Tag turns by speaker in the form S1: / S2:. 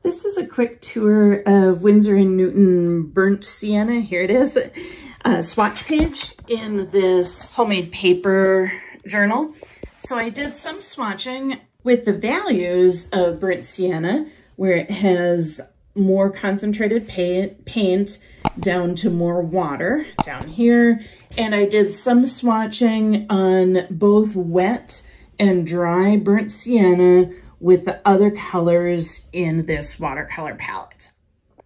S1: This is a quick tour of Winsor & Newton Burnt Sienna. Here it is, a swatch page in this homemade paper journal. So I did some swatching with the values of burnt sienna, where it has more concentrated paint down to more water down here. And I did some swatching on both wet and dry burnt sienna with the other colors in this watercolor palette.